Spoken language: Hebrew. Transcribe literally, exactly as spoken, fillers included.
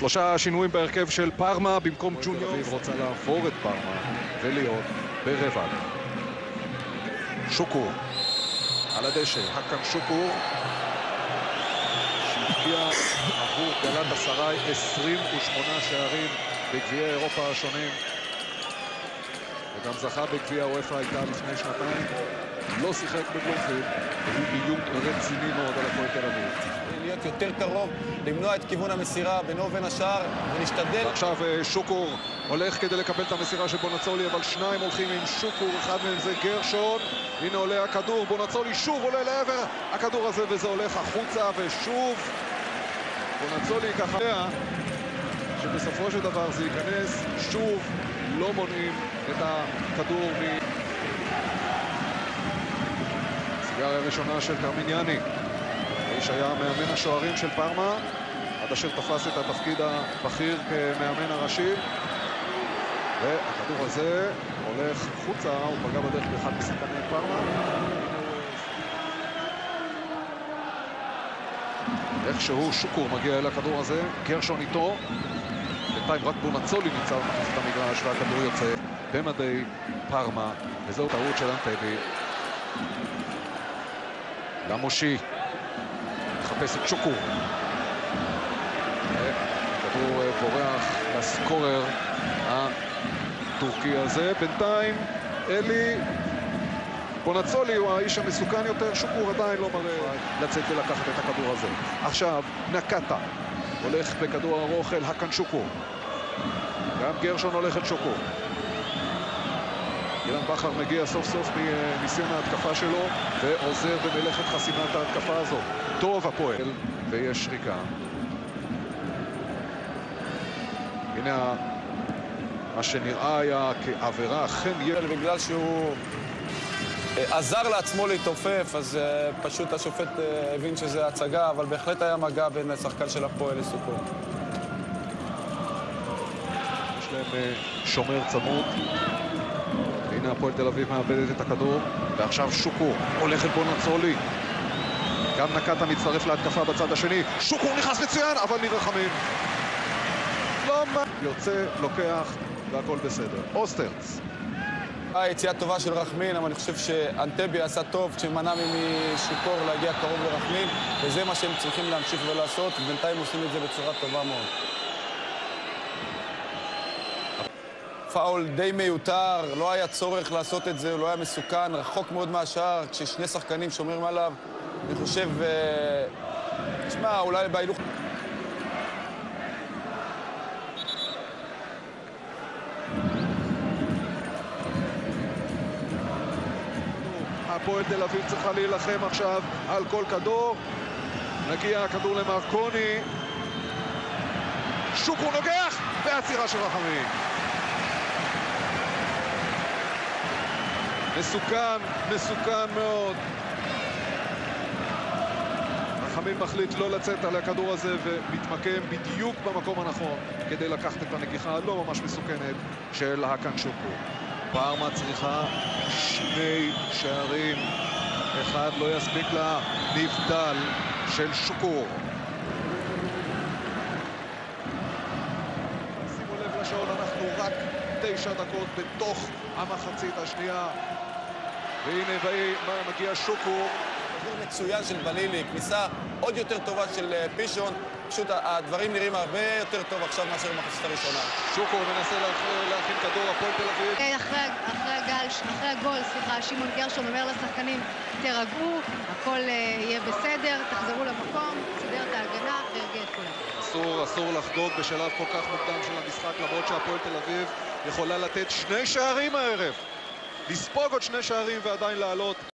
שלושה שינויים בהרכב של פארמה, במקום ג'וניור. תל אביב רוצה לעבור את פארמה ולהיות ברבע. שוקור על הדשא, הקן שוקור שהפקיע עבור גלאטסראי עשרים ושמונה שערים בגביעי אירופה השונים, וגם זכה בגביע אופ"א איתה לפני שנתיים. לא שיחק בבלומפילד, והוא איום רציני מאוד על הפועל תל אביב. להיות יותר קרוב, למנוע את כיוון המסירה בינו ובין השאר ולהשתדל. עכשיו שוקור הולך כדי לקבל את המסירה של בונצולי, אבל שניים הולכים עם שוקור, אחד מהם זה גרשון. הנה עולה הכדור, בונצולי שוב עולה לעבר הכדור הזה, וזה הולך החוצה, ושוב בונצולי ככה שבסופו של דבר זה ייכנס. שוב לא מונעים את הכדור מ... סיגריה ראשונה של קרמיניאני, האיש היה מאמן השוערים של פארמה עד אשר תפס את התפקיד הבכיר כמאמן הראשי, והכדור הזה הולך חוצה, הוא פגע בדרך באחד משחקני פארמה. איכשהו שוקור מגיע אל הכדור הזה, גרשון איתו, בינתיים רק בונצולי נמצא במחצית המגרש והכדור יוצא במדי פארמה, וזהו טעות של אנטבי. למושי מחפש את שוקור, הכדור בורח לסקורר הטורקי הזה. בינתיים אלי בונצולי הוא האיש המסוכן יותר, שוקור עדיין לא מראה לצאת ולקחת את הכדור הזה. עכשיו נקטה הולך בכדור ארוך אל הקן שוקור, גם גרשון הולך אל שוקור. אילן בכר מגיע סוף סוף מניסיון ההתקפה שלו ועוזר במלאכת חסימת ההתקפה הזו. טוב הפועל, ויש שריקה. הנה מה שנראה היה כעבירה, אכן ירד. בגלל שהוא עזר לעצמו להתעופף, אז פשוט השופט הבין שזה הצגה, אבל בהחלט היה מגע בין השחקן של הפועל לסוכור. יש להם שומר צמוד. הנה הפועל תל אביב מאבדת את הכדור, ועכשיו שוקור הולך אל בונצולי. גם נקטה מצטרף להתקפה בצד השני. שוקור נכנס מצוין, אבל ניר רחמים לא מה... יוצא, לוקח, והכל בסדר. אוסטרץ. היציאה טובה של רחמין, אבל אני חושב שאנטבי עשה טוב כשמנע משוקור להגיע קרוב לרחמין, וזה מה שהם צריכים להמשיך ולעשות, ובינתיים עושים את זה בצורה טובה מאוד. פאול די מיותר, לא היה צורך לעשות את זה, הוא לא היה מסוכן, רחוק מאוד מהשאר, כששני שחקנים שומרים עליו. אני חושב, תשמע, אולי בהילוך... הפועל תל אביב צריכה להילחם עכשיו על כל כדור. נגיע הכדור למרקוני, שוקור נוגח, והעצירה של רחמים. מסוכן, מסוכן מאוד. רחמים מחליט לא לצאת על הכדור הזה ומתמקם בדיוק במקום הנכון כדי לקחת את הנגיחה הלא ממש מסוכנת של הקן שוקור. פארמה צריכה שני שערים, אחד לא יספיק לה, נבדל של שוקור. שימו לב לשעון, אנחנו רק תשע דקות בתוך המחצית השנייה, והנה מגיע שוקור. מצוין של בלילי, כניסה עוד יותר טובה של פישון. פשוט הדברים נראים הרבה יותר טוב עכשיו מאשר במחצית הראשונה. שוקור מנסה להכין כדור, הפועל תל אביב. אחרי הגול, סליחה, שמעון גרשון אומר לשחקנים, תירגעו, הכל יהיה בסדר, תחזרו למקום, סדר את ההגנה והרגיע את כולם. אסור, אסור לחגוג בשלב כל כך מוקדם של המשחק, למרות שהפועל תל אביב יכולה לתת שני שערים הערב. לספוג עוד שני שערים ועדיין לעלות.